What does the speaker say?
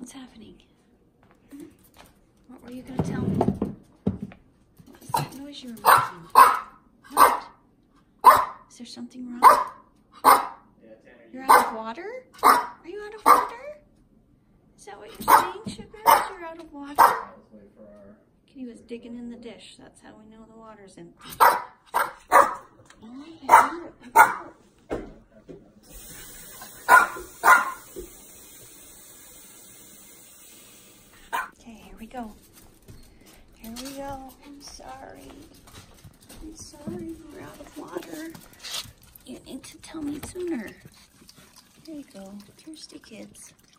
What's happening? What were you going to tell me? What was that noise you were making? What? Is there something wrong? You're out of water? Are you out of water? Is that what you're saying, Sugar? You're out of water? He was digging in the dish. That's how we know the water's empty. Okay, here we go. Here we go. I'm sorry. I'm sorry we're out of water. You need to tell me sooner. There you go. Thirsty kids.